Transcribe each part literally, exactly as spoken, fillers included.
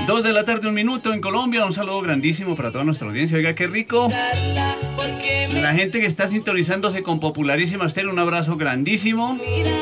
Dos de la tarde, un minuto en Colombia. Un saludo grandísimo para toda nuestra audiencia. Oiga, qué rico. La gente que está sintonizándose con Popularísima Estéreo, un abrazo grandísimo.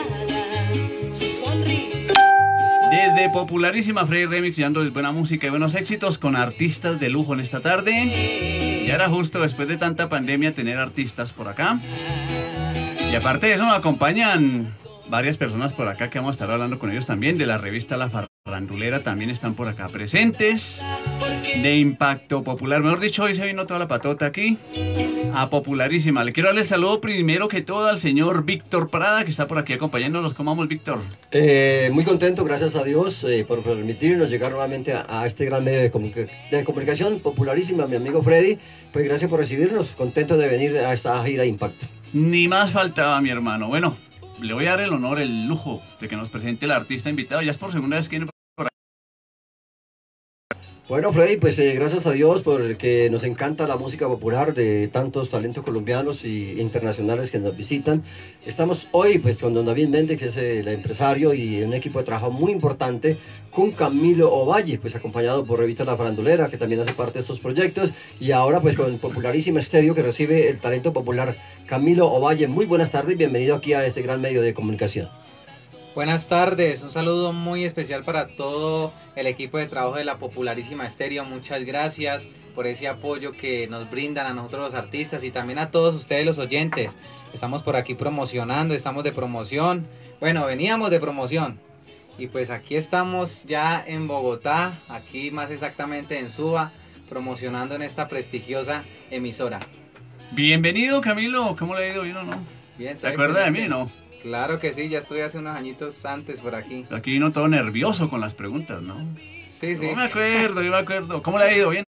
Desde Popularísima, Freddy Remix, llevándoles buena música y buenos éxitos con artistas de lujo en esta tarde. Ya era justo después de tanta pandemia tener artistas por acá. Y aparte de eso nos acompañan varias personas por acá que vamos a estar hablando con ellos también. De la revista La Farandulera también están por acá presentes. De Impacto Popular, mejor dicho, hoy se vino toda la patota aquí a Popularísima. Le quiero darle el saludo primero que todo al señor Víctor Prada, que está por aquí acompañándonos. ¿Cómo vamos, Víctor? Eh, muy contento, gracias a Dios, eh, por permitirnos llegar nuevamente a, a este gran medio de, comunica de comunicación, Popularísima, mi amigo Freddy. Pues gracias por recibirnos, contento de venir a esta gira de Impacto. Ni más faltaba, mi hermano. Bueno, le voy a dar el honor, el lujo de que nos presente el artista invitado. Ya es por segunda vez que viene por aquí. Bueno, Freddy, pues eh, gracias a Dios porque nos encanta la música popular de tantos talentos colombianos e internacionales que nos visitan. Estamos hoy pues con don David Méndez, que es el empresario, y un equipo de trabajo muy importante con Camilo Ovalle, pues acompañado por Revista La Farandulera, que también hace parte de estos proyectos, y ahora pues con Popularísima Estéreo, que recibe el talento popular Camilo Ovalle. Muy buenas tardes y bienvenido aquí a este gran medio de comunicación. Buenas tardes, un saludo muy especial para todo el equipo de trabajo de la Popularísima Estéreo. Muchas gracias por ese apoyo que nos brindan a nosotros los artistas y también a todos ustedes los oyentes. Estamos por aquí promocionando, estamos de promoción. Bueno, veníamos de promoción y pues aquí estamos ya en Bogotá, aquí más exactamente en Suba, promocionando en esta prestigiosa emisora. Bienvenido, Camilo. ¿Cómo le ha ido? ¿Bien o no? Bien, ¿Te acuerdas de mí, no? Claro que sí, ya estuve hace unos añitos antes por aquí. Aquí vino todo nervioso con las preguntas, ¿no? Sí, sí. No me acuerdo, yo me acuerdo. ¿Cómo le ha ido? ¿Bien?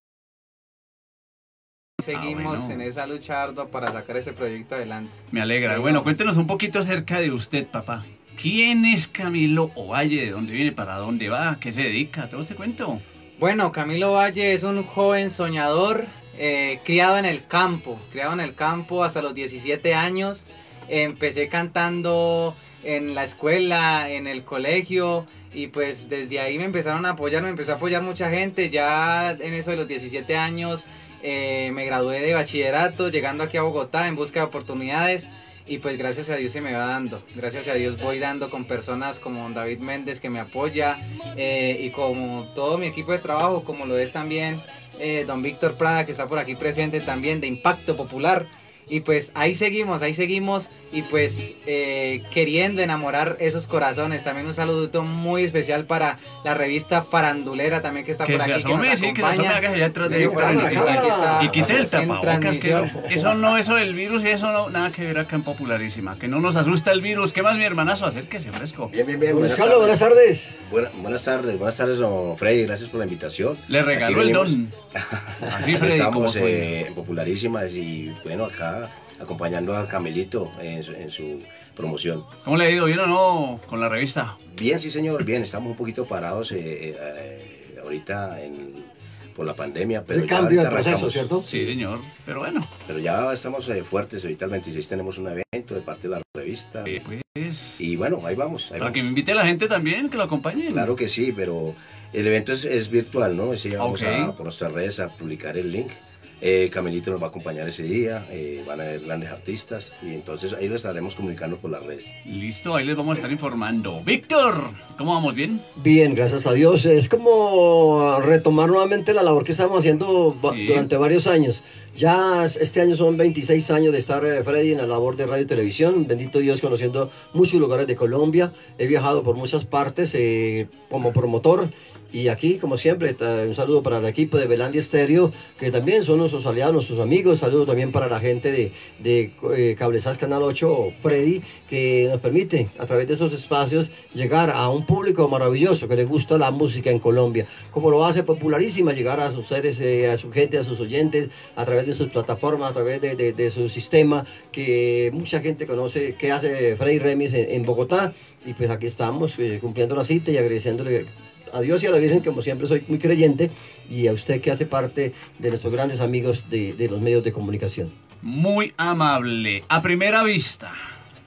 Seguimos ah, bueno. en esa lucha ardua para sacar este proyecto adelante. Me alegra. Bueno, cuéntenos un poquito acerca de usted, papá. ¿Quién es Camilo Ovalle? ¿De dónde viene? ¿Para dónde va? ¿A qué se dedica? ¿Todo este cuento? Bueno, Camilo Ovalle es un joven soñador, eh, criado en el campo, criado en el campo hasta los diecisiete años. Empecé cantando en la escuela, en el colegio, y pues desde ahí me empezaron a apoyar, me empezó a apoyar mucha gente. Ya en eso de los diecisiete años eh, me gradué de bachillerato, llegando aquí a Bogotá en busca de oportunidades, y pues gracias a Dios se me va dando, gracias a Dios voy dando con personas como don David Méndez, que me apoya, eh, y como todo mi equipo de trabajo, como lo es también eh, don Víctor Prada, que está por aquí presente también, de Impacto Popular. Y pues ahí seguimos, ahí seguimos y pues eh, queriendo enamorar esos corazones. También un saludito muy especial para la revista Farandulera también, que está que por se aquí, asome, que nos sí, acompaña. que se asome, hágase allá atrás de cámara, y quite el tapabocas, que transmisión. eso no, eso del virus y eso no, nada que ver acá en Popularísima, que no nos asusta el virus. ¿Qué más, mi hermanazo? Acérquese, fresco. Bien, bien, bien. Don Buenas Carlos, buenas tardes. Buena- buenas tardes, buenas tardes, don Freddy, gracias por la invitación. Le regaló Aquí el venimos- don. Así, Aquí Freddy, como estamos soy. eh, en Popularísimas y bueno, acá acompañando a Camilito en su, en su promoción. ¿Cómo le ha ido? ¿Bien o no con la revista? Bien, sí señor, bien, estamos un poquito parados eh, eh, eh, ahorita en, por la pandemia, pero Ese ya cambio de ahorita proceso, arrancamos. ¿cierto? Sí, señor, pero bueno. Pero ya estamos eh, fuertes, ahorita el veintiséis tenemos un evento de parte de la revista. eh, Pues, Y bueno, ahí vamos. Ahí para que me vamos. invite a la gente también, que lo acompañen. Claro que sí, pero el evento es, es virtual, ¿no? Sí, vamos Ok. a, por nuestras redes a publicar el link. Eh, Camilito nos va a acompañar ese día, eh, van a haber grandes artistas y entonces ahí lo estaremos comunicando por las redes. Listo, ahí les vamos a estar informando. Víctor, ¿cómo vamos? ¿Bien? Bien, gracias a Dios. Es como retomar nuevamente la labor que estamos haciendo va- Sí. durante varios años. Ya este año son veintiséis años de estar, eh, Freddy, en la labor de radio y televisión. Bendito Dios, conociendo muchos lugares de Colombia. He viajado por muchas partes eh, como promotor. Y aquí, como siempre, ta- un saludo para el equipo de Belandia Estéreo, que también son nuestros aliados, nuestros amigos. Saludo también para la gente de, de eh, Cablesas Canal ocho, Freddy, que nos permite a través de esos espacios llegar a un público maravilloso que le gusta la música en Colombia. Como lo hace Popularísima, llegar a sus seres, eh, a su gente, a sus oyentes, a través de sus plataformas, a través de, de- de su sistema, que mucha gente conoce, que hace Freddy Remix en, en Bogotá. Y pues aquí estamos eh, cumpliendo la cita y agradeciéndole a Dios y a la Virgen, como siempre soy muy creyente, y a usted que hace parte de nuestros grandes amigos de, de los medios de comunicación. Muy amable. A primera vista,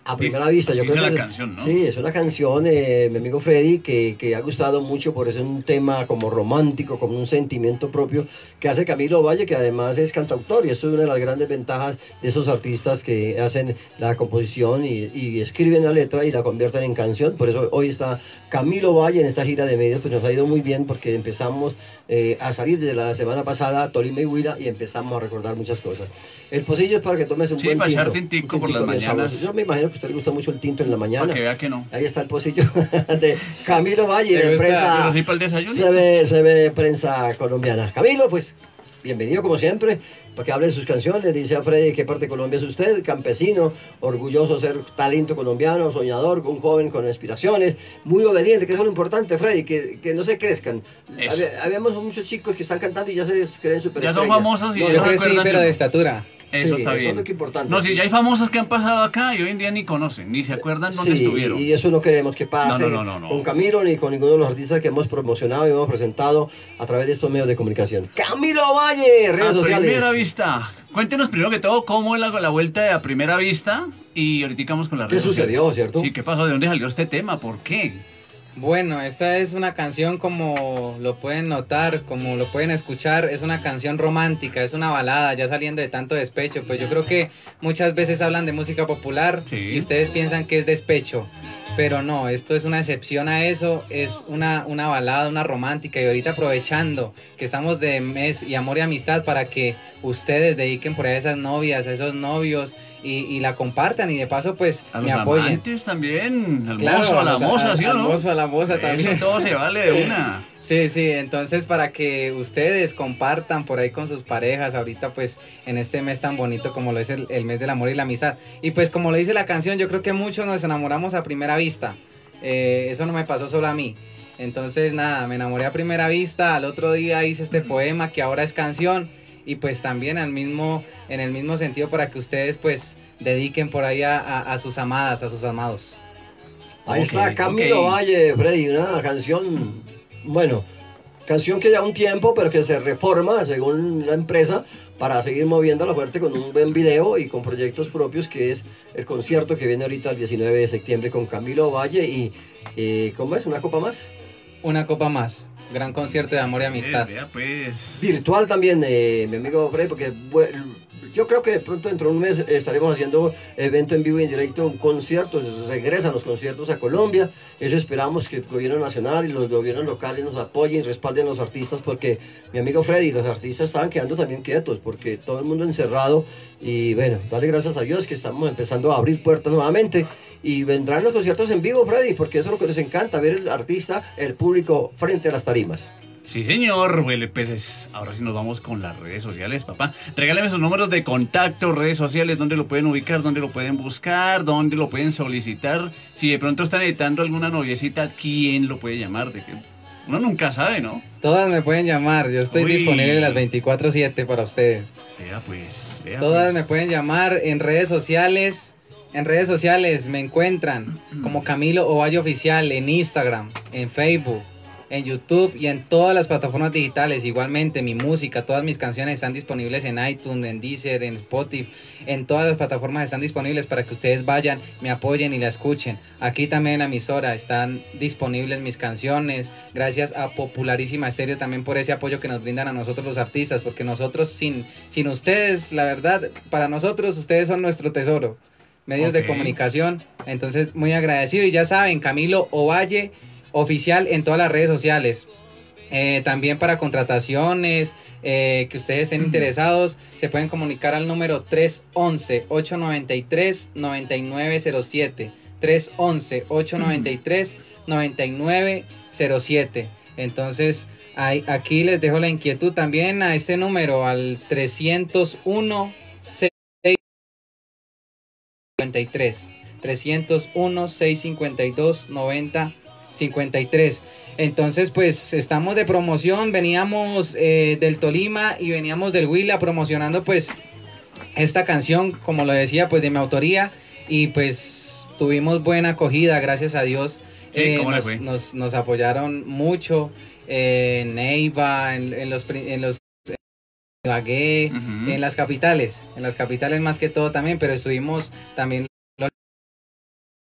A primera vista, yo Dice creo que la es, canción, ¿no? sí, es una canción, eh, mi amigo Freddy, que, que ha gustado mucho por ser un tema como romántico, como un sentimiento propio que hace Camilo Valle, que además es cantautor, y eso es una de las grandes ventajas de esos artistas que hacen la composición y, y escriben la letra y la convierten en canción. Por eso hoy está Camilo Valle en esta gira de medios, pues nos ha ido muy bien porque empezamos eh, a salir desde la semana pasada Tolima y Huila y empezamos a recordar muchas cosas. El pocillo es para que tomes un Sí, buen para tinto. echar tintico Un por las bien mañanas. sabroso. Yo me imagino que a usted le gusta mucho el tinto en la mañana. Para que vea que no. Ahí está el pocillo de Camilo Valle, ¿Te de gusta? Pero prensa, sí para el desayuno. se ve, se ve prensa colombiana. Camilo, pues, bienvenido como siempre, para que hable de sus canciones. Dice a Freddy qué parte de Colombia es usted, campesino, orgulloso de ser talento colombiano, soñador, un joven con aspiraciones, muy obediente, que eso es lo importante, Freddy, que, que no se crezcan. Eso. Había- Habíamos muchos chicos que están cantando y ya se creen super Ya son famosos y No, ya Yo no, creo que sí, acuerdan pero de de uno. estatura. Eso Sí, está eso bien. es lo que importante. No, si ya hay famosos que han pasado acá y hoy en día ni conocen, ni se acuerdan dónde Sí, estuvieron. y eso no queremos que pase No, no, no, no, no. con Camilo ni con ninguno de los artistas que hemos promocionado y hemos presentado a través de estos medios de comunicación. Camilo Valle, redes A sociales. primera vista. Cuéntenos primero que todo cómo es la, la vuelta de a primera vista y ahorita vamos con las ¿Qué redes sucedió, sociales. cierto? Sí, ¿qué pasó? ¿De dónde salió este tema? ¿Por qué? Bueno, esta es una canción, como lo pueden notar, como lo pueden escuchar, es una canción romántica, es una balada, ya saliendo de tanto despecho. Pues yo creo que muchas veces hablan de música popular Sí. y ustedes piensan que es despecho, pero no, esto es una excepción a eso, es una, una balada, una romántica. Y ahorita aprovechando que estamos de mes y amor y amistad, para que ustedes dediquen por ahí a esas novias, a esos novios, y, y la compartan, y de paso pues A me los apoyen. amantes también, al Claro, mozo, a la los- moza, ¿sí o al no? mozo, a la moza Eso también. todo se vale de una. Sí, sí, entonces para que ustedes compartan por ahí con sus parejas ahorita pues en este mes tan bonito como lo es el, el mes del amor y la amistad. Y pues como lo dice la canción, yo creo que muchos nos enamoramos a primera vista. Eh, eso no me pasó solo a mí. Entonces nada, me enamoré a primera vista, al otro día hice este poema que ahora es canción, y pues también al mismo, en el mismo sentido, para que ustedes pues dediquen por ahí a, a- a sus amadas, a sus amados. Ahí Ok, está Camilo ok. Valle, Freddy, una canción, bueno, canción que ya un tiempo, pero que se reforma según la empresa para seguir moviendo la fuerte con un buen video y con proyectos propios, que es el concierto que viene ahorita el diecinueve de septiembre con Camilo Valle y, eh, ¿cómo es? ¿Una copa más? Una copa más, gran concierto de amor y amistad. Eh, vea pues. Virtual también, eh, mi amigo Freddy, porque bue- yo creo que de pronto dentro de un mes estaremos haciendo evento en vivo y en directo, un concierto, regresan los conciertos a Colombia. Eso esperamos que el gobierno nacional y los gobiernos locales nos apoyen y respalden a los artistas, porque mi amigo Freddy, los artistas estaban quedando también quietos porque todo el mundo encerrado. Y bueno, dale gracias a Dios que estamos empezando a abrir puertas nuevamente y vendrán los conciertos en vivo, Freddy, porque eso es lo que nos encanta, ver el artista, el público frente a las tarimas. Sí, señor. Huele peces. Ahora sí nos vamos con las redes sociales, papá. Regáleme sus números de contacto, redes sociales, dónde lo pueden ubicar, dónde lo pueden buscar, dónde lo pueden solicitar. Si de pronto están editando alguna noviecita, ¿quién lo puede llamar? De que uno nunca sabe, ¿no? Todas me pueden llamar, yo estoy Uy. disponible las veinticuatro siete para ustedes. Vea pues, vea Todas pues. me pueden llamar en redes sociales. En redes sociales me encuentran como Camilo Ovalle Oficial en Instagram, en Facebook, en YouTube y en todas las plataformas digitales. Igualmente mi música, todas mis canciones están disponibles en iTunes, en Deezer, en Spotify, en todas las plataformas están disponibles para que ustedes vayan, me apoyen y la escuchen. Aquí también en la emisora están disponibles mis canciones, gracias a Popularísima Estéreo también por ese apoyo que nos brindan a nosotros los artistas, porque nosotros sin, sin ustedes, la verdad, para nosotros ustedes son nuestro tesoro, medios de Ok. comunicación. Entonces muy agradecido, y ya saben, Camilo Ovalle Oficial en todas las redes sociales. Eh, también para contrataciones, eh, que ustedes estén interesados, se pueden comunicar al número tres once, ocho noventa y tres, noventa y nueve cero siete. tres once, ocho noventa y tres, noventa y nueve cero siete. Entonces, ahí- aquí les dejo la inquietud también a este número, al trescientos uno, seis cincuenta y tres. trescientos uno, seiscientos cincuenta y dos, noventa cincuenta y tres. Entonces pues estamos de promoción, veníamos eh, del Tolima y veníamos del Huila promocionando pues esta canción, como lo decía, pues de mi autoría, y pues tuvimos buena acogida, gracias a Dios. Sí, Eh, ¿cómo le nos, fue? nos, nos apoyaron mucho eh, en Neiva, en, en los pri- en los en Ibagué, Ujú. en las capitales, en las capitales más que todo también, pero estuvimos también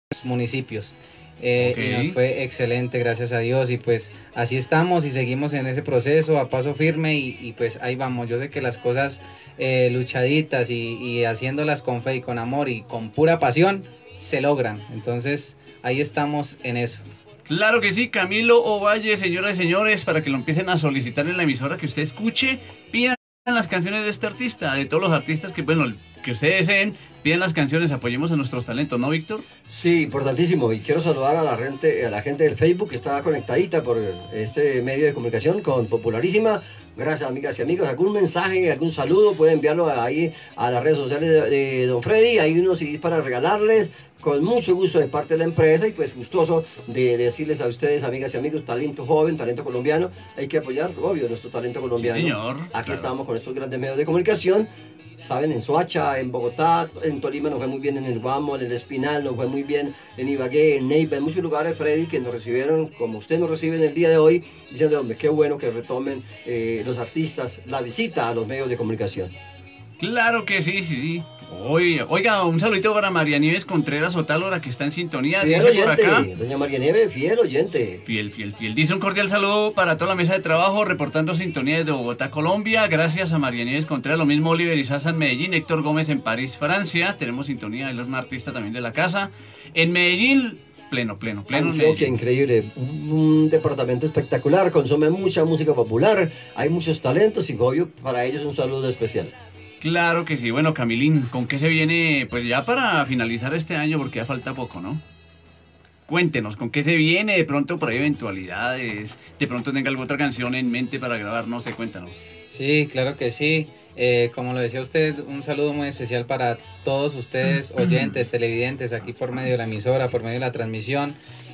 municipios. Eh, Ok. Y nos fue excelente, gracias a Dios, y pues así estamos y seguimos en ese proceso a paso firme y, y pues ahí vamos. Yo sé que las cosas eh, luchaditas y, y haciéndolas con fe y con amor y con pura pasión se logran, entonces ahí estamos en eso. Claro que sí, Camilo Ovalle, señoras y señores, para que lo empiecen a solicitar en la emisora que usted escuche, pidan las canciones de este artista, de todos los artistas que, bueno, que ustedes deseen, pidan las canciones, apoyemos a nuestros talentos, ¿no, Víctor? Sí, importantísimo. Y quiero saludar a la gente, a la gente del Facebook que está conectadita por este medio de comunicación con Popularísima. Gracias, amigas y amigos. ¿Algún mensaje, algún saludo? Pueden enviarlo ahí a las redes sociales de, de Don Freddy. Hay unos C Ds para regalarles. Con mucho gusto de parte de la empresa y pues gustoso de decirles a ustedes, amigas y amigos, talento joven, talento colombiano. Hay que apoyar, obvio, nuestro talento colombiano. Sí, señor. Aquí Claro. estamos con estos grandes medios de comunicación. Saben, en Soacha, en Bogotá, en Tolima nos fue muy bien, en el Guamo, en el Espinal, nos fue muy bien, en Ibagué, en Neiva, en muchos lugares, Freddy, que nos recibieron como usted nos recibe en el día de hoy, diciendo, hombre, qué bueno que retomen eh, los artistas la visita a los medios de comunicación. Claro que sí, sí, sí. Oiga, oiga, un saludito para María Nieves Contreras Otálora, que está en sintonía. Fiel Dice por acá. oyente, doña María Nieve, fiel oyente. Fiel, fiel, fiel. Dice un cordial saludo para toda la mesa de trabajo, reportando sintonía desde Bogotá, Colombia. Gracias a María Nieves Contreras, lo mismo Oliver Izaza en Medellín, Héctor Gómez en París, Francia. Tenemos sintonía, él es un artista también de la casa. En Medellín, pleno, pleno, pleno. en Antioquia, Medellín. increíble, un, un departamento espectacular, consume mucha música popular, hay muchos talentos y obvio, para ellos un saludo especial. Claro que sí. Bueno, Camilín, ¿con qué se viene? Pues ya para finalizar este año, porque ya falta poco, ¿no? Cuéntenos, ¿con qué se viene? De pronto por ahí eventualidades, de pronto tenga alguna otra canción en mente para grabar, no sé, cuéntanos. Sí, claro que sí. Eh, como lo decía usted, un saludo muy especial para todos ustedes, oyentes, televidentes, aquí por medio de la emisora, por medio de la transmisión.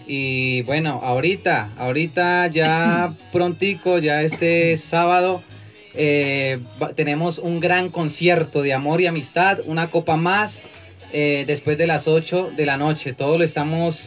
Y bueno, ahorita, ahorita ya prontico, ya este sábado, eh, va- tenemos un gran concierto de amor y amistad, una copa más, eh, después de las ocho de la noche. Todo lo estamos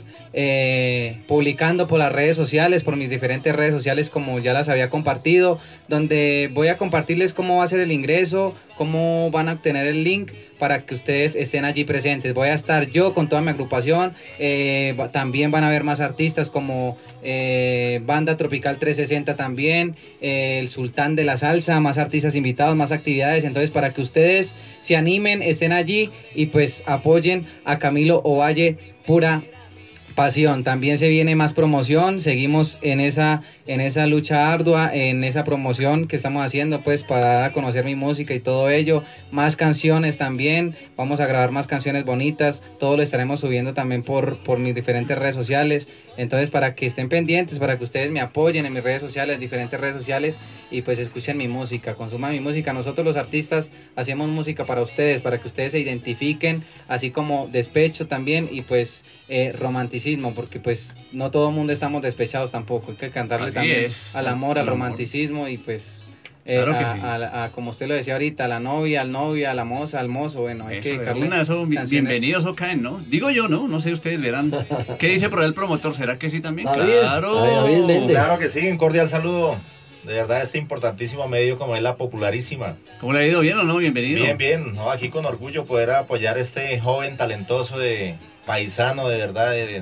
eh, publicando por las redes sociales, por mis diferentes redes sociales, como ya las había compartido, donde voy a compartirles cómo va a ser el ingreso, cómo van a obtener el link para que ustedes estén allí presentes. Voy a estar yo con toda mi agrupación, eh, va- también van a haber más artistas como eh, Banda Tropical trescientos sesenta también, eh, el Sultán de la Salsa, más artistas invitados, más actividades. Entonces, para que ustedes se animen, estén allí y pues apoyen a Camilo Ovalle, pura pasión. También se viene más promoción, seguimos en esa en esa lucha ardua, en esa promoción que estamos haciendo pues para dar a conocer mi música y todo ello, más canciones también, vamos a grabar más canciones bonitas, todo lo estaremos subiendo también por, por mis diferentes redes sociales. Entonces, para que estén pendientes, para que ustedes me apoyen en mis redes sociales, diferentes redes sociales, y pues escuchen mi música, consuman mi música. Nosotros los artistas hacemos música para ustedes, para que ustedes se identifiquen, así como despecho también, y pues eh, romanticismo, porque pues no todo el mundo estamos despechados tampoco, hay que cantarle Así también es. al amor, al Al amor. romanticismo, y pues eh, Claro que a, sí. a- a- como usted lo decía ahorita, a la novia, al novio, a la moza, al mozo, bueno, hay Eso, que de dedicarle una, eso, bi- canciones. bienvenidos o caen, ¿no? Digo yo, ¿no? No sé, ustedes verán. ¿Qué dice por ahí el promotor? ¿Será que sí también? David, Claro. David, David Méndez. Claro que sí, un cordial saludo. De verdad, este importantísimo medio como es la Popularísima. ¿Cómo le ha ido? ¿Bien o no? Bienvenido. Bien, bien, ¿no? Aquí con orgullo poder apoyar a este joven talentoso de paisano, de verdad, de,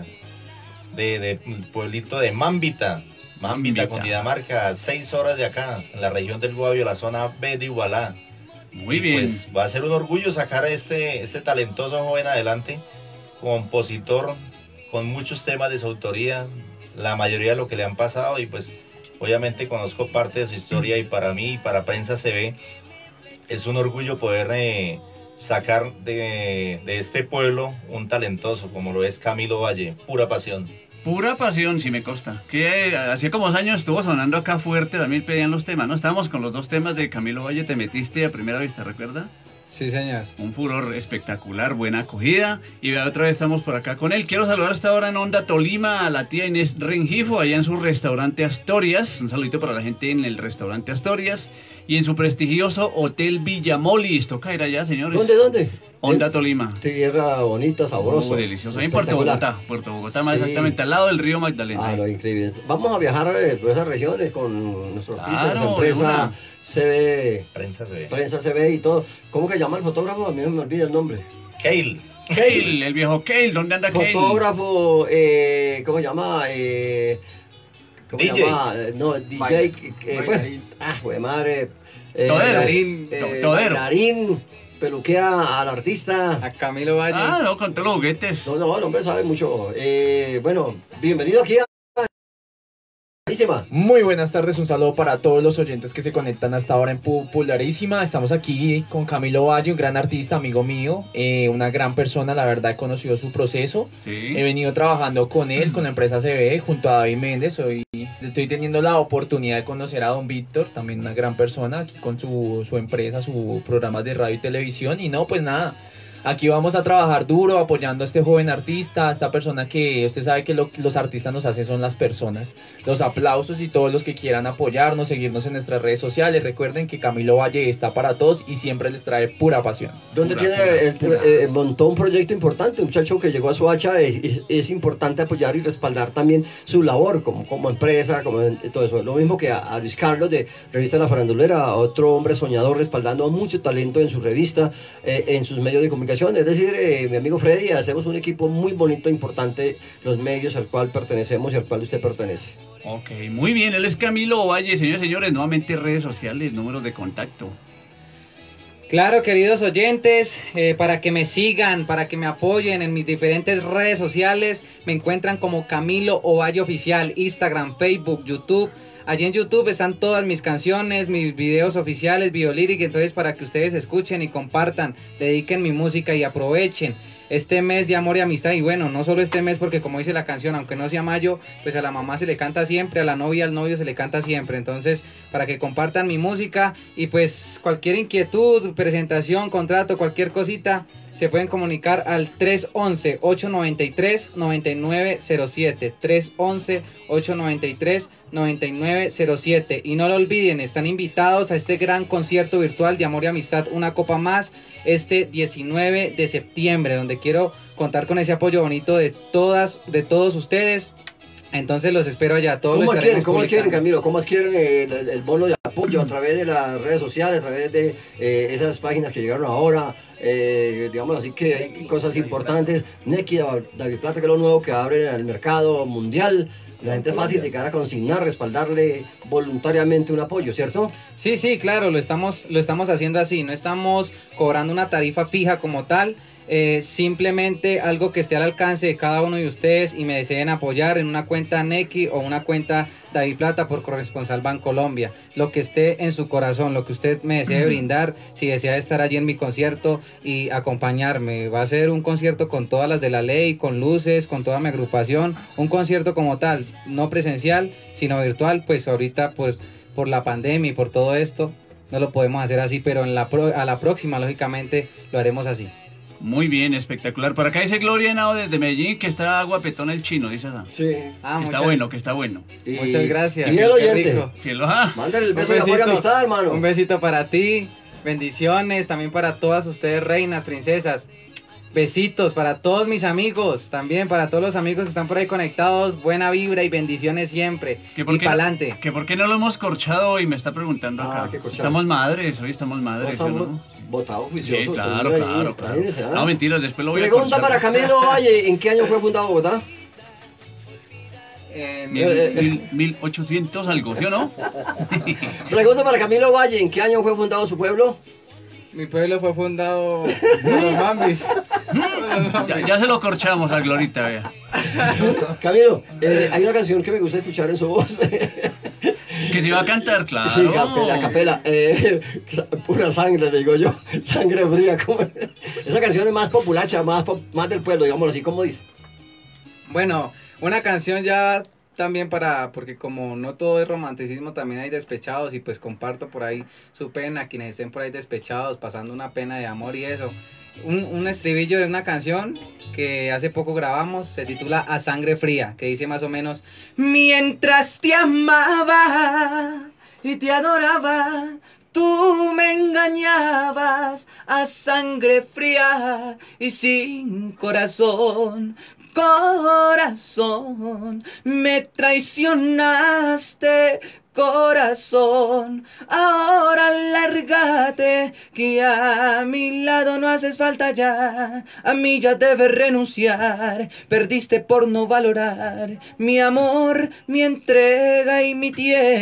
de, de pueblito de Mambita. Mambita, Mambita. Cundinamarca, seis horas de acá, en la región del Guavio, la zona B de Igualá. Muy Y bien. Pues va a ser un orgullo sacar a este, este talentoso joven adelante, compositor con muchos temas de su autoría, la mayoría de lo que le han pasado, y pues obviamente conozco parte de su historia, y para mí y para Prensa C V es un orgullo poder eh, sacar de, de este pueblo un talentoso como lo es Camilo Valle, pura pasión. Pura pasión, sí me consta. Que eh, hacía como dos años estuvo sonando acá fuerte, también pedían los temas, ¿no? Estábamos con los dos temas de Camilo Valle, Te Metiste a Primera Vista, ¿recuerda? Sí, señor. Un furor espectacular, buena acogida. Y vea, otra vez estamos por acá con él. Quiero saludar hasta ahora en Onda Tolima a la tía Inés Rengifo, allá en su restaurante Astorias. Un saludito para la gente en el restaurante Astorias. Y en su prestigioso Hotel Villamolis. Toca ir allá, señores. ¿Dónde, dónde? Onda Tolima. Tierra bonita, sabroso. Oh, delicioso. Ahí en Puerto Espectacular. Bogotá. Puerto Bogotá, más Sí. exactamente al lado del río Magdalena. Ah, no, increíble. Vamos a viajar eh, por esas regiones con nuestro artista de esa Claro, empresa de una. C B, Prensa C V. Prensa C V y todo. ¿Cómo que llama el fotógrafo? A mí me olvida el nombre. Keil. Kale, el viejo Kale, ¿dónde anda Kale? Fotógrafo, eh, ¿cómo se llama? Eh, ¿Cómo D J. se llama? No, D J. Bail- eh, bueno, bailarín. ah, güey, madre. Eh, Todero. Bailarín, eh, to- todero. Bailarín, peluquea al artista. A Camilo Valle. Ah, no, con todos los juguetes. No, no, el hombre sabe mucho. Eh, bueno, bienvenido aquí a... Buenísima. Muy buenas tardes, un saludo para todos los oyentes que se conectan hasta ahora en Popularísima. Estamos aquí con Camilo Valle, un gran artista, amigo mío, eh, una gran persona, la verdad he conocido su proceso. Sí. He venido trabajando con él, con la empresa C B, junto a David Méndez. Hoy estoy teniendo la oportunidad de conocer a don Víctor, también una gran persona, aquí con su, su empresa, su programa de radio y televisión. Y no, pues nada, aquí vamos a trabajar duro apoyando a este joven artista, a esta persona que usted sabe que lo que los artistas nos hacen son las personas. Los aplausos y todos los que quieran apoyarnos, seguirnos en nuestras redes sociales. Recuerden que Camilo Valle está para todos y siempre les trae pura pasión. Donde Pura, tiene, pura, el- pura. eh, montó un proyecto importante, un muchacho que llegó a Soacha, es, es, es importante apoyar y respaldar también su labor como, como empresa, como en- todo eso. Lo mismo que a, a Luis Carlos de Revista La Farandulera, otro hombre soñador respaldando mucho talento en su revista, eh, en sus medios de comunicación. Es decir, eh, mi amigo Freddy, hacemos un equipo muy bonito, importante, los medios al cual pertenecemos y al cual usted pertenece. Ok, muy bien, él es Camilo Valle, señores y señores, nuevamente redes sociales, números de contacto. Claro, queridos oyentes, eh, para que me sigan, para que me apoyen en mis diferentes redes sociales, me encuentran como Camilo Ovalle Oficial, Instagram, Facebook, YouTube. Allí en YouTube están todas mis canciones, mis videos oficiales, videolíric, entonces para que ustedes escuchen y compartan, dediquen mi música y aprovechen este mes de amor y amistad. Y bueno, no solo este mes, porque como dice la canción, aunque no sea mayo, pues a la mamá se le canta siempre, a la novia, al novio se le canta siempre. Entonces, para que compartan mi música y pues cualquier inquietud, presentación, contrato, cualquier cosita, se pueden comunicar al tres once, ocho noventa y tres, noventa y nueve cero siete, tres once, ocho noventa y tres, noventa y nueve cero siete. Y no lo olviden, están invitados a este gran concierto virtual de amor y amistad, una copa más, este diecinueve de septiembre, donde quiero contar con ese apoyo bonito de todas, de todos ustedes. Entonces los espero allá, todos ¿Cómo los adquieren, estaremos cómo adquieren, publicando. Camilo? ¿Cómo adquieren el, el- el bono de apoyo a través de las redes sociales, a través de eh, esas páginas que llegaron ahora? Eh, digamos así que hay cosas importantes. Neki, David Plata, que es lo nuevo que abre el mercado mundial. La gente es fácil llegar a consignar, respaldarle voluntariamente un apoyo, ¿cierto? Sí, sí, claro, lo estamos, lo estamos haciendo así, no estamos cobrando una tarifa fija como tal, eh, simplemente algo que esté al alcance de cada uno de ustedes y me deseen apoyar en una cuenta Neki o una cuenta David Plata por Corresponsal Bancolombia, lo que esté en su corazón, lo que usted me desee brindar, si desea estar allí en mi concierto y acompañarme, va a ser un concierto con todas las de la ley, con luces, con toda mi agrupación, un concierto como tal, no presencial, sino virtual, pues ahorita pues por la pandemia y por todo esto no lo podemos hacer así, pero en la pro- a la próxima lógicamente lo haremos así. Muy bien, espectacular. Por acá dice Gloria Henao desde Medellín que está guapetón el chino, dice esa. Sí. Ah, Que está muchas, bueno, que está bueno. muchas gracias. Y el Qué oyente. rico. Cielo, ah. Mándale el Un beso de amor y besito, amistad, hermano. un besito para ti, bendiciones también para todas ustedes, reinas, princesas. Besitos para todos mis amigos, también para todos los amigos que están por ahí conectados, buena vibra y bendiciones siempre. Que por Y qué- pa'lante. Que por qué no lo hemos corchado hoy, me está preguntando Ah, acá. qué corchado. Estamos madres, hoy estamos No madres. estamos ¿no? votados Sí, juiciosos. claro, ahí, claro, claro. imagínese, ¿ah? No, mentiras, después lo voy a Pregunta corchar. para Camilo Valle, ¿en qué año fue fundado Bogotá? Eh, Mil, mil, mil ochocientos algo, ¿sí o no? Pregunta para Camilo Valle, ¿en qué año fue fundado su pueblo? mi pueblo fue fundado por los Mambis. ya, ya se lo corchamos a Glorita, vea. Camilo, eh, hay una canción que me gusta escuchar en su voz. Que se iba a cantar, claro. Sí, capela, capela. Eh, pura sangre, le digo yo. Sangre fría. Como... Esa canción es más populacha, más, pop- más del pueblo, digámoslo así, como dice. Bueno, una canción ya también para, porque como no todo es romanticismo, también hay despechados y pues comparto por ahí su pena, quienes estén por ahí despechados, pasando una pena de amor y eso. Un, un estribillo de una canción que hace poco grabamos, se titula A Sangre Fría, que dice más o menos: mientras te amaba y te adoraba, tú me engañabas a sangre fría y sin corazón. Corazón, me traicionaste corazón, ahora lárgate, que a mi lado no haces falta ya, a mí ya debes renunciar, perdiste por no valorar mi amor, mi entrega y mi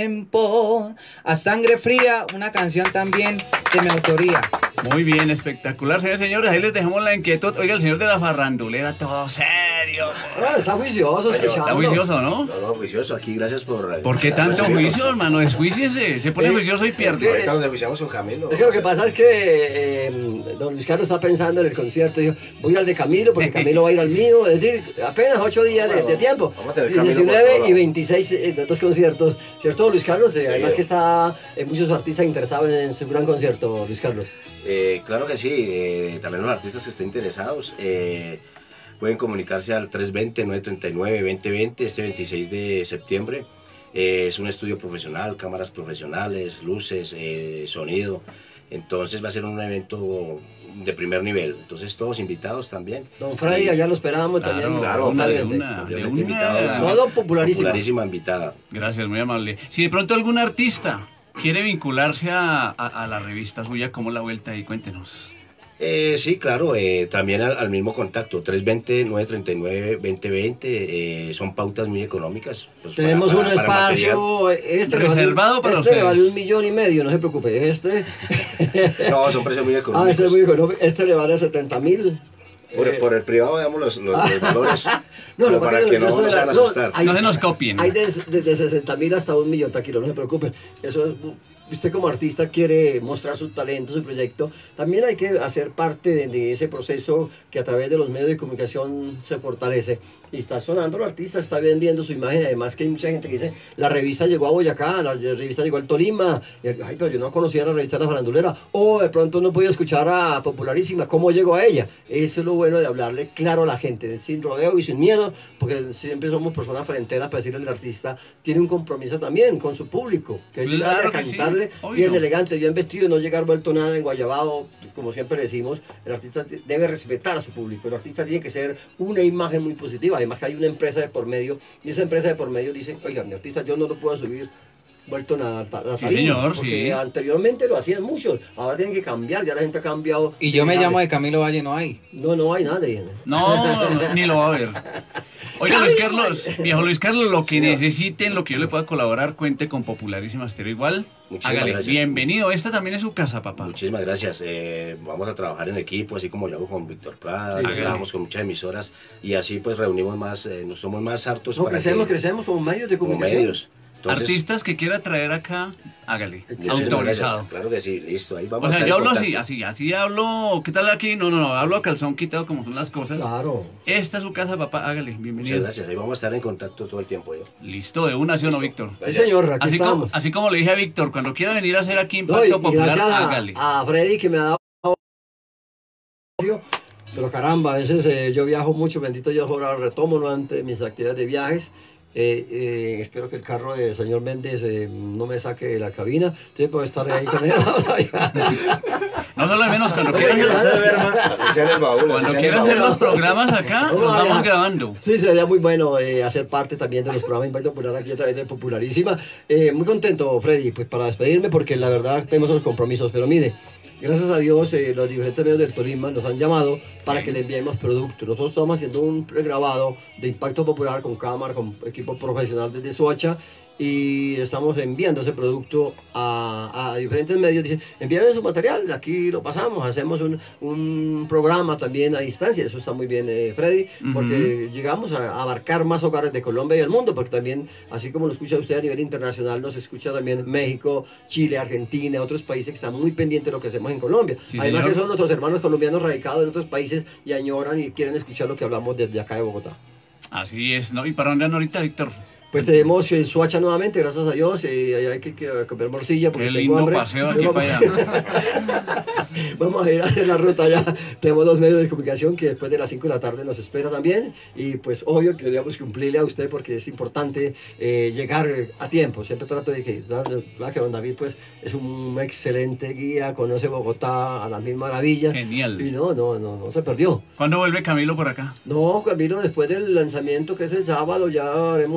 tiempo. A Sangre Fría, una canción también de mi autoría. Muy bien, espectacular, señores y señores. Ahí les dejamos la inquietud. Oiga, el señor de la farrandulera, todo serio. Ah, está juicioso, escuchando. Está juicioso, ¿no? No, no, juicioso aquí, gracias por... ¿Por qué tanto juicio, hermano? Desjuíciese. Se pone Eh, juicioso y es pierde. que- Ahorita nos juiciamos con Camilo. Es que lo que pasa es que eh, don Luis Carlos está pensando en el concierto. Dijo, voy al de Camilo porque Camilo va a ir al mío. Es decir, apenas ocho días de, de tiempo. Vamos a tener Y Camilo por diecinueve todo y lado. veintiséis eh, de dos conciertos. ¿Cierto, Luis Carlos? Eh, Sí. Además que está eh, muchos artistas interesados en su gran concierto, Luis Carlos. Eh, claro que sí, eh, también los artistas que estén interesados eh, pueden comunicarse al tres dos cero, nueve tres nueve, dos cero dos cero este veintiséis de septiembre. Eh, es un estudio profesional, cámaras profesionales, luces, eh, sonido. Entonces va a ser un evento de primer nivel. Entonces todos invitados también. Don Freddy, Y- allá lo esperábamos Claro, también. Claro, una de totalmente. una, de obviamente invitado, una. una Todo popularísima. popularísima invitada. Gracias, muy amable. Si de pronto algún artista quiere vincularse a, a, a la revista suya, ¿cómo la vuelta ahí? Cuéntenos. Eh, sí, claro, eh, también al, al mismo contacto, tres dos cero, nueve tres nueve, dos cero dos cero, eh, son pautas muy económicas. Pues, para- Tenemos para- un para material. espacio, este le vale- Reservado para este le ustedes. vale un millón y medio, no se preocupe. Este, No, son precios muy ah, económicos. este es muy económico. Este le vale setenta mil. Por, por el privado damos los, los, los valores No, como lo para que que pasa es no que nos eso hagan era- no, asustar. hay- No se nos copien. Hay desde de, de sesenta mil hasta un millón, tranquilo, no se preocupen. Eso es, usted como artista quiere mostrar su talento, su proyecto, también hay que hacer parte de, de ese proceso que a través de los medios de comunicación se fortalece. Y está sonando el artista, está vendiendo su imagen. Además que hay mucha gente que dice, la revista llegó a Boyacá, la revista llegó al Tolima. Y, ay, pero yo no conocía la revista de La Farandulera. O de pronto no podía escuchar a Popularísima. ¿Cómo llegó a ella? Eso es lo bueno de hablarle claro a la gente, sin rodeo y sin miedo, porque siempre somos personas fronteras para decirle al artista, tiene un compromiso también con su público, que es llegar Claro a que sí, cantarle obvio. bien elegante, bien vestido, no llegar vuelto nada en guayabado, como siempre decimos. El artista debe respetar a su público, el artista tiene que ser una imagen muy positiva, además que hay una empresa de por medio, y esa empresa de por medio dice, oiga, mi artista yo no lo puedo subir vuelto nada a la Sí, tarima, señor, porque sí. anteriormente lo hacían muchos, ahora tienen que cambiar, ya la gente ha cambiado. Y yo me Digamos, llamo de Camilo Valle, no hay. No, no hay nadie. No, no, ni lo va a ver. Oiga, Luis Carlos, viejo Luis Carlos, lo que necesiten, lo que yo le pueda colaborar, cuente con Popularísima Estéreo igual. Muchísimas Hágale, gracias. bienvenido. Esta también es su casa, papá. Muchísimas gracias. Eh, vamos a trabajar en equipo, así como yo hago con Víctor Prada, Sí, así sí. trabajamos con muchas emisoras y así pues reunimos más, eh, nos somos más hartos No, para crecemos, que, crecemos como medios de como comunicación. medios. Entonces, Artistas que quiera traer acá, hágale. muchísimas Autorizado. gracias. Claro que sí, listo. Ahí vamos O a sea, estar yo en hablo así, contacto. así, así hablo. ¿Qué tal aquí? No, no, no, hablo a calzón quitado como son las cosas. Claro. Esta es su casa, papá, hágale, Muchas bienvenido. gracias. Ahí vamos a estar en contacto todo el tiempo. Yo. Listo, de una, ¿sí o no, Víctor? Sí, Gracias. señor, aquí Así como, estamos. así como le dije a Víctor, cuando quiera venir a hacer aquí No, y, Impacto y Popular, gracias a, hágale. a Freddy que me ha dado pero caramba, a veces eh, yo viajo mucho, bendito Dios, ahora retomo nuevamente mis actividades de viajes. Eh, eh, espero que el carro del señor Méndez eh, no me saque de la cabina, entonces puedo estar ahí con él. No solo de menos, cuando quiera hacer, Así sea en el baúl. así cuando sea en el quiera baúl. hacer los programas acá, Vamos los a vamos dejar. grabando. Sí, sería muy bueno eh, hacer parte también de los programas Impacto Popular aquí a través de Popularísima. Eh, muy contento, Freddy, pues para despedirme, porque la verdad tenemos unos compromisos, pero mire, gracias a Dios eh, los diferentes medios del Tolima nos han llamado para Sí. que le enviemos productos. Nosotros estamos haciendo un pregrabado de Impacto Popular con cámara, con equipo profesional desde Soacha, y estamos enviando ese producto a, a diferentes medios. Dicen, envíame su material, aquí lo pasamos, hacemos un, un programa también a distancia. Eso está muy bien, eh, Freddy, porque llegamos a abarcar más hogares de Colombia y el mundo, porque también, así como lo escucha usted a nivel internacional, nos escucha también México, Chile, Argentina, otros países que están muy pendientes de lo que hacemos en Colombia. Sí, Además señor. que son nuestros hermanos colombianos radicados en otros países y añoran y quieren escuchar lo que hablamos desde acá de Bogotá. Así es, ¿no? ¿Y para dónde andan ahorita, Víctor? Pues tenemos en Soacha nuevamente, gracias a Dios, eh, ahí hay que, que comer morcilla porque Qué tengo lindo hambre. paseo aquí Vamos- para allá. Vamos a ir a hacer la ruta ya. Tenemos dos medios de comunicación que después de las cinco de la tarde nos espera también. Y pues obvio que debemos cumplirle a usted porque es importante eh, llegar a tiempo. Siempre trato de que, ¿sabes? Claro que don David pues es un excelente guía, conoce Bogotá a la mil maravillas. Genial. Y no, no, no, no se perdió. ¿Cuándo vuelve Camilo por acá? No, Camilo, después del lanzamiento que es el sábado, ya haremos medios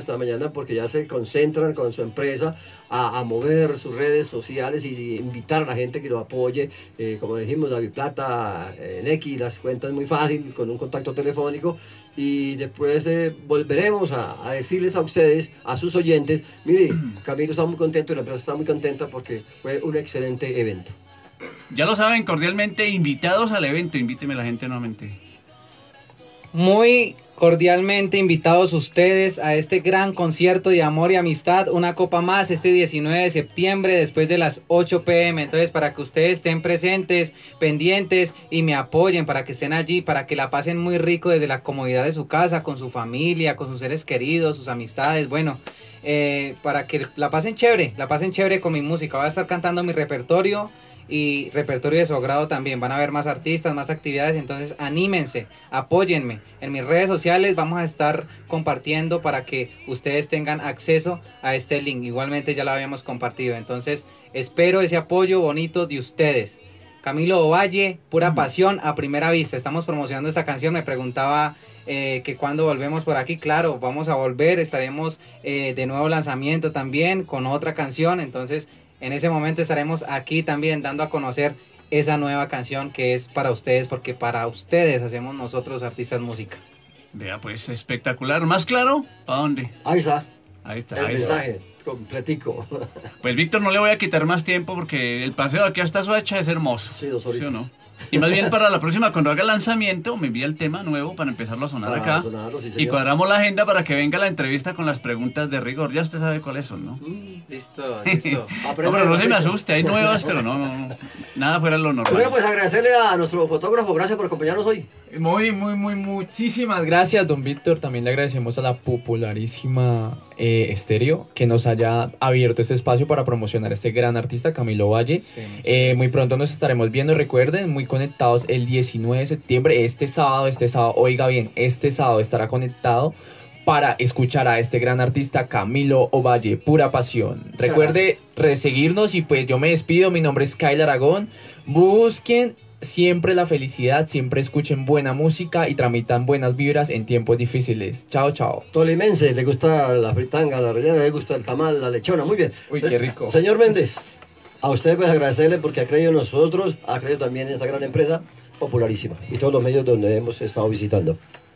hasta mañana porque ya se concentran con su empresa a, a mover sus redes sociales y invitar a la gente que lo apoye. Eh, como dijimos, David Plata, en X, las cuentas muy fácil, con un contacto telefónico. Y después eh, volveremos a, a decirles a ustedes, a sus oyentes, mire, Camilo está muy contento y la empresa está muy contenta porque fue un excelente evento. Ya lo saben, cordialmente invitados al evento. Invíteme la gente nuevamente. Muy cordialmente invitados ustedes a este gran concierto de amor y amistad, una copa más, este diecinueve de septiembre después de las ocho pe eme. Entonces, para que ustedes estén presentes, pendientes y me apoyen, para que estén allí, para que la pasen muy rico desde la comodidad de su casa, con su familia, con sus seres queridos, sus amistades, bueno, eh, para que la pasen chévere, la pasen chévere con mi música. Voy a estar cantando mi repertorio y repertorio de su agrado también. Van a haber más artistas, más actividades, entonces anímense, apóyenme. En mis redes sociales vamos a estar compartiendo para que ustedes tengan acceso a este link. Igualmente ya lo habíamos compartido, entonces espero ese apoyo bonito de ustedes. Camilo Ovalle, pura pasión a primera vista. Estamos promocionando esta canción. Me preguntaba eh, que cuando volvemos por aquí. Claro, vamos a volver, estaremos eh, de nuevo lanzamiento también con otra canción, entonces en ese momento estaremos aquí también dando a conocer esa nueva canción que es para ustedes, porque para ustedes hacemos nosotros artistas música. Vea, pues espectacular. ¿Más claro? ¿Para dónde? Ahí está. Ahí está. El ahí mensaje está. completico. Pues Víctor, no le voy a quitar más tiempo porque el paseo aquí hasta Soacha es hermoso. Sí, dos horitas. ¿Sí o no? Y más bien para la próxima, cuando haga el lanzamiento, me envía el tema nuevo para empezarlo a sonar Para acá. sonarlo, sí, Y señor. cuadramos la agenda para que venga la entrevista con las preguntas de rigor. Ya usted sabe cuáles son, ¿no? Listo, listo. No, pero no se me asuste, hay nuevas, pero no, no, no. Nada fuera de lo normal. Bueno, pues agradecerle a nuestro fotógrafo, gracias por acompañarnos hoy. Muy, muy, muy, muchísimas gracias, don Víctor. También le agradecemos a la popularísima eh, Estéreo que nos haya abierto este espacio para promocionar a este gran artista, Camilo Ovalle. Sí, Eh, muy pronto nos estaremos viendo, recuerden, muy conectados el diecinueve de septiembre, este sábado, este sábado, oiga bien, este sábado estará conectado para escuchar a este gran artista Camilo Ovalle, pura pasión. Recuerde seguirnos y pues yo me despido, mi nombre es Kyle Aragón, busquen siempre la felicidad, siempre escuchen buena música y tramitan buenas vibras en tiempos difíciles. Chao, chao. Tolimense, le gusta la fritanga, la rellena, le gusta el tamal, la lechona, muy bien. Uy, qué rico. Señor Méndez, a usted pues agradecerle porque ha creído en nosotros, ha creído también en esta gran empresa popularísima y todos los medios donde hemos estado visitando.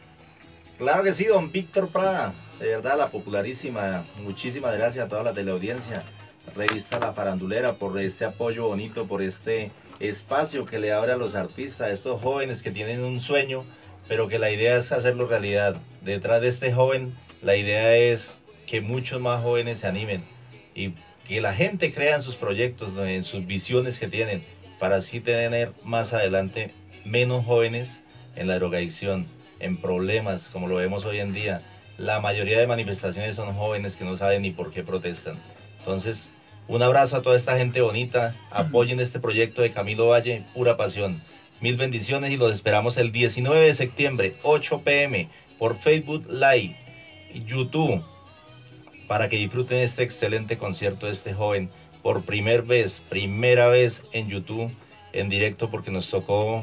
Claro que sí, don Víctor Prada, de verdad la popularísima, muchísimas gracias a toda la teleaudiencia, revista La Farandulera, por este apoyo bonito, por este espacio que le abre a los artistas, a estos jóvenes que tienen un sueño, pero que la idea es hacerlo realidad. Detrás de este joven, la idea es que muchos más jóvenes se animen y que la gente crea en sus proyectos, en sus visiones que tienen, para así tener más adelante menos jóvenes en la drogadicción, en problemas como lo vemos hoy en día. La mayoría de manifestaciones son jóvenes que no saben ni por qué protestan. Entonces, un abrazo a toda esta gente bonita, apoyen este proyecto de Camilo Ovalle, pura pasión. Mil bendiciones y los esperamos el diecinueve de septiembre, ocho pe eme, por Facebook Live y YouTube, para que disfruten este excelente concierto de este joven, por primera vez, primera vez en YouTube, en directo, porque nos tocó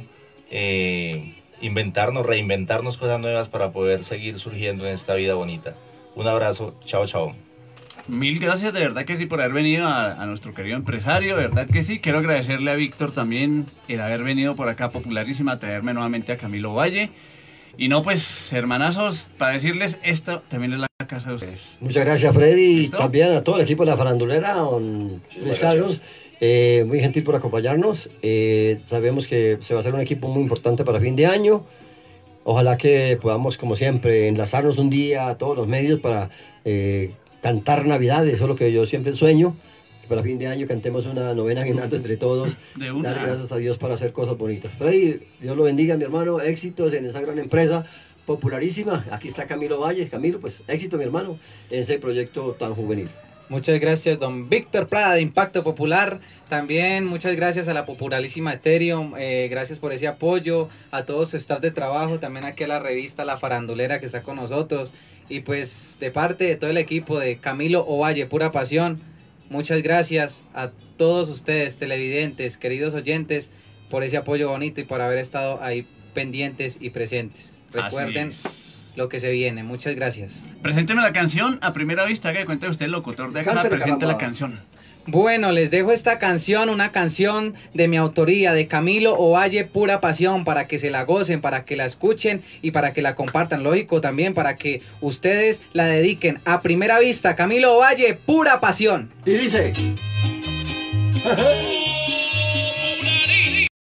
eh, inventarnos, reinventarnos cosas nuevas para poder seguir surgiendo en esta vida bonita. Un abrazo, chao, chao. Mil gracias, de verdad que sí, por haber venido a, a nuestro querido empresario, de verdad que sí. Quiero agradecerle a Víctor también el haber venido por acá, popularísima, a traerme nuevamente a Camilo Ovalle. Y no, pues, hermanazos, para decirles, esta también es la casa de ustedes. Muchas gracias, Freddy, y ¿Listo? también a todo el equipo de La Farandulera, don Luis Carlos, eh, muy gentil por acompañarnos. Eh, sabemos que se va a hacer un equipo muy importante para fin de año. Ojalá que podamos, como siempre, enlazarnos un día a todos los medios para eh, cantar Navidad. Eso es lo que yo siempre sueño, que para fin de año cantemos una novena aguinaldo entre todos. De una. Dar gracias a Dios para hacer cosas bonitas. Freddy, Dios lo bendiga, mi hermano, éxitos en esa gran empresa popularísima. Aquí está Camilo Ovalle. Camilo, pues éxito, mi hermano, en ese proyecto tan juvenil. Muchas gracias, don Víctor Prada de Impacto Popular. También muchas gracias a la popularísima Ethereum. Eh, gracias por ese apoyo. A todos su staff de trabajo. También aquí a la revista La Farandulera que está con nosotros. Y pues de parte de todo el equipo de Camilo Ovalle, pura pasión. Muchas gracias a todos ustedes, televidentes, queridos oyentes, por ese apoyo bonito y por haber estado ahí pendientes y presentes. Recuerden, lo que se viene. Muchas gracias. Presénteme la canción a primera vista, que cuente usted, el locutor de acá, Cántela, presente la caramba. canción. Bueno, les dejo esta canción, una canción de mi autoría, de Camilo Ovalle, Pura Pasión, para que se la gocen, para que la escuchen y para que la compartan. Lógico también, para que ustedes la dediquen. A primera vista, Camilo Ovalle, Pura Pasión. Y dice...